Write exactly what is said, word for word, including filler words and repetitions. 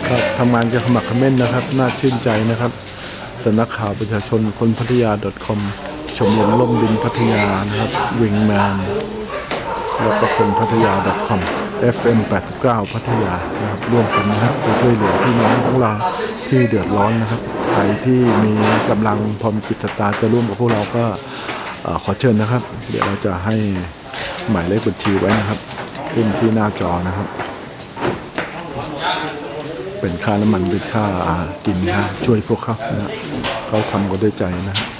ครับทำงานกันขมักเขม้นนะครับ น่าชื่นใจนะครับสำนักข่าวประชาชนคนพัทยา .com ชมรมล่มดินพัทยานะครับวิงแมนแล้วก็คนพัทยา .com เอฟ เอ็ม แปดสิบเก้า พัทยานะครับร่วมกันนะครับไปช่วยเหลือพี่น้องของเราที่เดือดร้อนนะครับใครที่มีกำลังพอมีจิตศรัทธาจะร่วมกับพวกเราก็ขอเชิญนะครับเดี๋ยวเราจะให้หมายเลขบัญชีไว้นะครับขึ้นที่หน้าจอนะครับเป็นค่าน้ำมันเป็นค่ากินนะช่วยพวกเขานะเขาทำก็ด้วยใจนะ